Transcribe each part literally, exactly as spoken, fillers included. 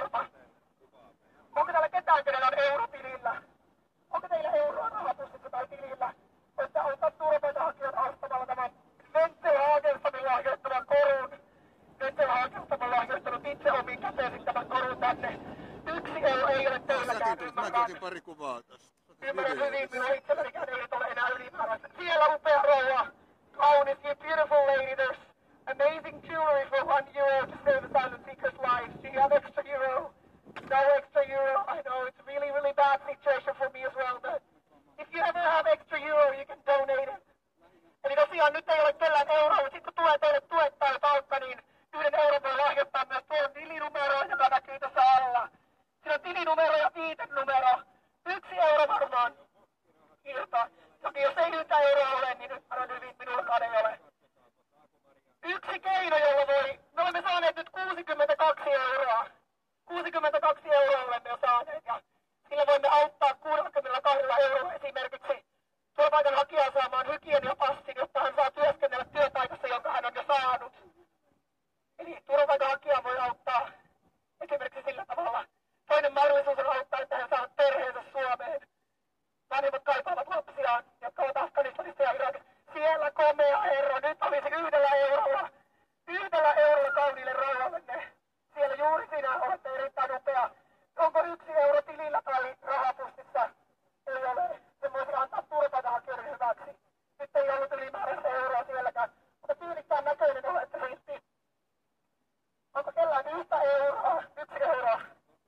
varma. Onko täällä ketään, kenellä on euro tilillä? Onko teillä euroa rahapussissa tai tilillä? Että ottaa turvapaikanhakijoita ostamalla tämän Wenzel Hagelstammin lahjoittavan korun. Wenzel Hagelstam on lahjoittanut itse omiin käteensä tämän korun tänne. Yksi euro ei ole teilläkään, ymmärrän. Mäkin otin pari kuvaa tässä. Ymmärrän hyvin, minun itsellänikään ei ole enää ylimääräistä. Siellä upea rouva. Kaunis, you beautiful lady. There's amazing jewelry for one euro to save asylum seekers' lives. Do you have extra euro? No extra euro. I know it's a really, really bad situation for me as well, but if you ever have extra euro, you can donate it. Eli tosiaan nyt ei ole kellään euroa, mutta sitten kun tulee teille tuet tai palkka, niin yhden euron voi lahjoittaa myös tuon tilinumero, joka näkyy tässä alla. Siinä on tilinumero ja viitenumero. Yksi euro varmaan ilta. Toki jos ei yhtä euroa ole, niin nyt sanon hyvin, minullakaan ei ole. Yksi keino, jolla voi... Me olemme saaneet nyt kuusikymmentäkaksi euroa. kuusikymmentäkaksi euroa olemme jo saaneet ja sillä voimme auttaa kuusikymmentäkaksi euroa esimerkiksi turvapaikanhakijaa saamaan hygieniapassin, jotta hän saa työskennellä työpaikassa, jonka hän on jo saanut. Eli turvapaikanhakijaa voi auttaa esimerkiksi sillä tavalla. Toinen mahdollisuus on auttaa, että hän saa perheensä Suomeen. Vanhemmat kaipaavat lapsiaan, jotka ovat Afganistanissa ja Irakissa. Siellä komea herra, nyt olisi yhdellä eurolla, yhdellä eurolla kauniille rouvalle. Siellä juuri sinä olette erittäin upea. Onko yksi euro tilillä tai rahapussissa? Ei ole. Se voisi antaa turvapaikanhakijoiden hyväksi. Nyt ei ollut ylimääräistä euroa sielläkään. Mutta tyylikkään näköinen olette riitti. Onko kellään yhtä euroa? Yksi euroa.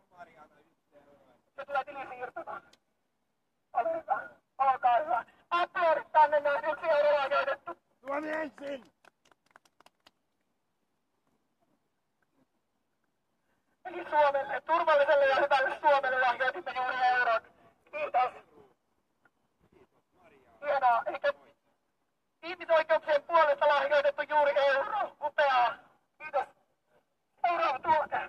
Se tulee tilisiirtona. Ole hyvä. Olkaa hyvä. Aplodit tänne näin. Yksi euro on käytetty. Suomi ensin! Eli Suomelle, turvalliselle ja hyvälle Suomelle lahjoitimme juuri euron. Kiitos. Hienoa. Eikö ihmisoikeuksien puolesta lahjoitettu juuri euro? Upeaa. Kiitos. Seuraava tuote.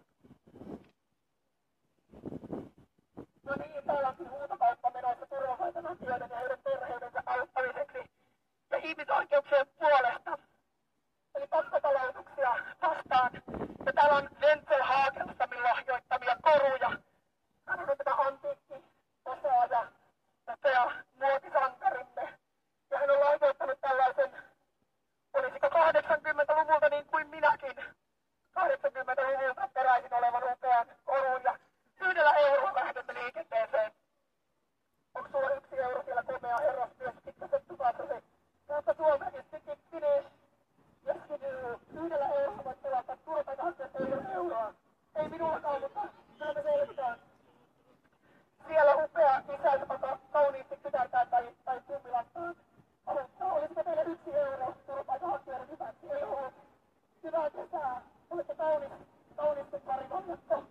No niin, täällä onkin huutokauppa menossa turvapaikanhakijoiden ja heidän perheidensä auttamiseksi ja ihmisoikeuksien puolesta. Eli pakkotalouksia vastaan. Ja täällä on Wenzel Hagelstammin lahjoittamia koruja. Hän on tämä antiikki osaaja, upea muotisankarimme. Ja hän on lahjoittanut tällaisen, olisiko kahdeksankymmentäluvulta niin kuin minäkin, kahdeksankymmentäluvulta peräisin olevan upean korun. Ja yhdellä eurolla lähdemme liikenteeseen. Onko sulla yksi euro siellä komea herrasmies, pikkaset tukasasi? Mutta Suomeen stick finish. Yes, you do. Yhdellä eurolla voit pelata turvapaikanhakijat, ei ole euroa. Ei minullakaan, mutta kyllä me selvitään. Siellä upea isä, joka kauniisti kytärtää tai, tai kummilattaan. Aloittaa, olisiko teille yksi euro turvapaikanhakijoiden hyväksi? Ei ole. Hyvää kesää. Olette kaunis, kaunisti parivaljakko.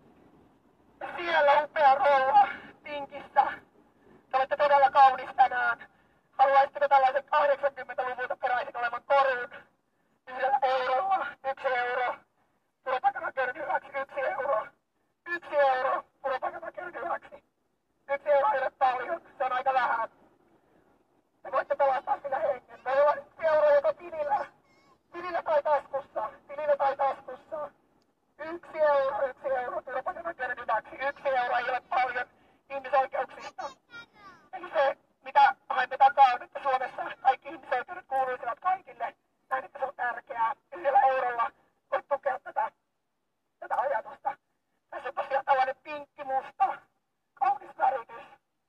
Siellä upea rouva pinkissä. Te olette todella kaunis tänään. Haluaisitteko tällaisen kahdeksankymmentäluvulta peräisin olevan korun? Yhdellä eurolla, yksi euro, turvapaikanhakijoiden hyväksi, yksi euro, yksi euro, turvapaikanhakijoiden hyväksi. Yksi euro ei ole paljon, se on aika vähän. Te voitte pelastaa sillä hengen. Voi olla yksi euro joko tilillä, tilillä tai taskussa, tilillä tai taskussa. Yksi euro, yksi euro, turvapaikanhakijoiden hyväksi, yksi euro ei ole paljon ihmisoikeuksista. Eli se, mitä haimme takaa, on, että Suomessa kaikki ihmisoikeudet kuuluisivat kaikille. Näin, että se on tärkeää. Yhdellä eurolla voit tukea tätä, tätä ajatusta. Tässä on tosiaan tällainen pinkkimusta, kaunis väritys.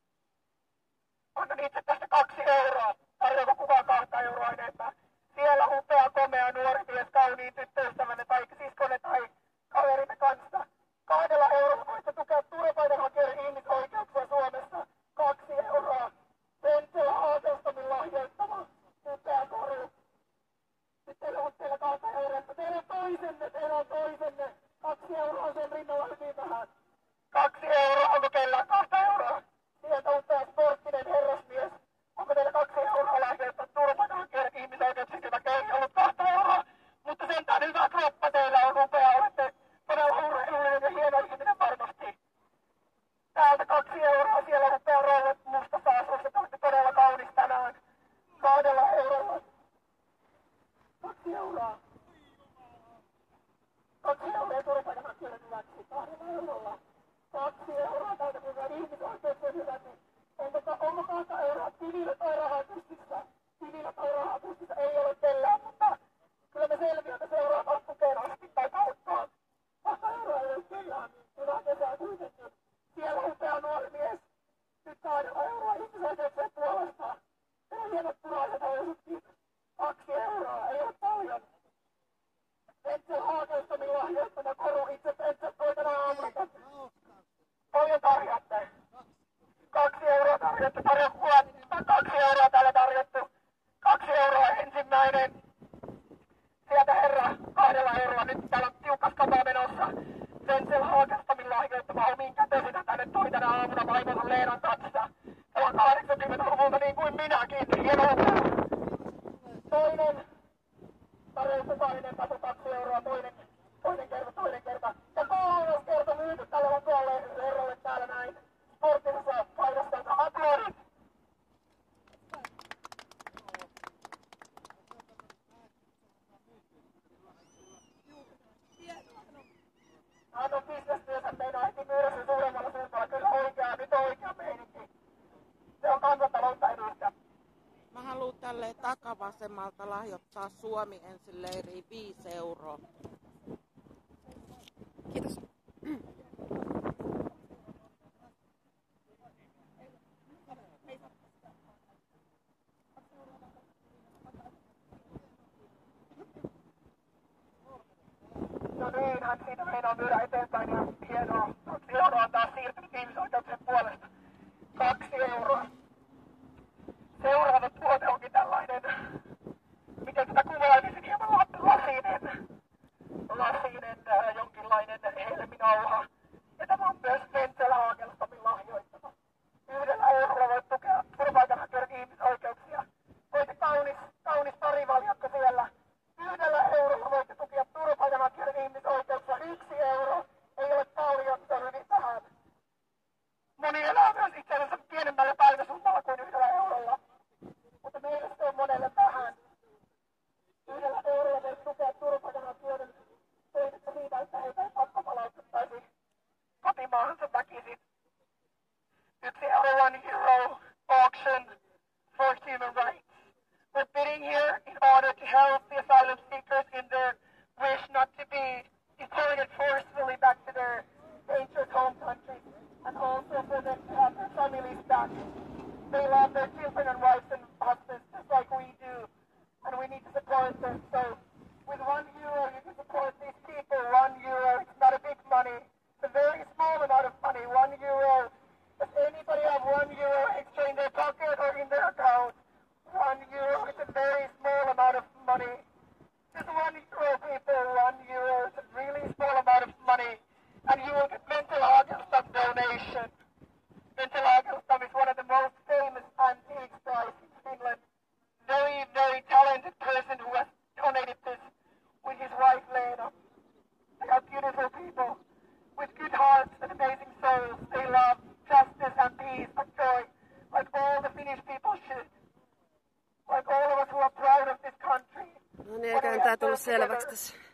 Annan itse tästä kaksi euroa. Tarjoako kukaan kahta euroa enemmän? Siellä upea, komea, nuori mies, kauniin tyttöystävänne tai siskonne tai kaverimme kanssa. Kahdella eurolla voitte tukea turvapaikanhakijoiden ihmisoikeuksia Suomessa. Kaksi euroa. Wenzel Hagelstammin lahjoittama upea koru. Nyt teillä on teillä kahta euroa, mutta teillä on toisenne, teillä on toisenne. Kaksi euroa sen rinnalla hyvin vähän. Kaksi euroa, onko kellään kahta euroa? Sieltä upea sporttinen herrasmies. Onko teillä kaksi euroa lahjoittaa turvapaikanhakijoiden ihmisoikeuksien hyväksi? Ei ollut kahta euroa, mutta sentään hyvä kroppa teillä on upea. Olette todella urheilullinen ja hieno ihminen varmasti. Täältä kaksi euroa, siellä upea rouva mustassa asussa. Te olette todella kaunis tänään. Kahdella eurolla. Kaksi euroa. Kaksi euroa turvapaikanhakijoiden hyväksi. kahdella eurolla. Kaksi euroa täältä, kun on ihmisoikeuksien hyvät, niin onko, onko kahta euroa tilillä tai rahapussissa? Tilillä tai rahapussissa ei ole kellään, mutta kyllä me selviämme seuraavaan tukeen asti tai kauttaan. Kahta euroa ei ole kellään, niin hyvää kesää kuitenkin. Siellä upea nuori mies, nyt kahdella euroa ihmisoikeuksien puolesta. Siellä on hienot punaiset housutkin. Kaksi euroa, ei ole paljon. Ventsel Haakelstomin lahjoittama koru itse Ventsel toitana aamuna. Paljon tarjotte. Kaksi euroa tarjottu, tarjo kuvattaa. Kaksi euroa täällä tarjottu. Kaksi euroa ensimmäinen. Sieltä herra kahdella euroa. Nyt täällä on tiukas kapa menossa. Ventsel Haakelstomin lahjoittama omiin kätösinä tänne toitana aamuna vaimonsa Leenan kanssa. Täällä on kahdeksankymmentäluvulta niin kuin minäkin. Hienoa. Toinen. Tarjottu toinen taso kaksi euroa. Toinen. Toinen kerta, toinen kerta. Ja kolmas kerta myyty tälle vakualle herralle täällä näin. Sportillisessa paidastansa. Aplodit! Hän on bisnesmies, meinaa heti myydä sen suuremmalla suuntaan. Kyllä oikea, nyt on oikea meininki. Se on kansantaloutta edusta. Mä haluun tälle takavasemmalta lahjoittaa Suomi ensin leiriin viisi euroa. Kiitos. No niin, hän siitä meinaa myydä eteenpäin ja hienoa. Kaksi euroa on taas siirtynyt ihmisoikeuksien puolesta. Kaksi euroa. Seuraava tuote onkin tällainen, miten sitä kuvailisin, hieman lasinen, lasinen äh, jonkinlainen helminauha. Ja tämä on myös Ventsel Haakelstomin lahjoittama. Yhdellä eurolla voit tukea turvapaikanhakijoiden ihmisoikeuksia. Voitte kaunis, kaunis parivaljakko siellä. Yhdellä eurolla voitte tukea turvapaikanhakijoiden ihmisoikeuksia. Yksi euro ei ole paljon, se on hyvin vähän. Moni elää myös itse asiassa pienemmällä päiväsummalla kuin yhdellä eurolla. Mutta meille se on monelle vähän. Yhdellä eurolla voisi tukea turvapaikanhakijoiden toivetta siitä, että heitä ei pakkopalautettaisi kotimaahansa väkisin. Yksi euro, one euro auction for human rights. We're bidding here in order to help the asylum seekers in their wish not to be deported forcefully back to their dangerous home countries, and also for them to have their families back. They love their children and wives and husbands just like we do, and we need to support them. So with one euro you can support these people. One euro, it's not a big money. It's a very small amount of money. One euro. Does anybody have one euro extra in their pocket or in their account? One euro is a very small amount of money. Just one euro, people. One euro is a really small amount of money, and you will get Ventsel Haakelstom donation. Ventsel Haakelstom is one of the most famous antiques price in Finland. Very, very talented person who has donated this with his wife Lena. They are beautiful people with good hearts and amazing souls. They love justice and peace and joy, like all the Finnish people should. Like all of us who are proud of this country. No niin, eiköhän tää tullut selväksi tässä.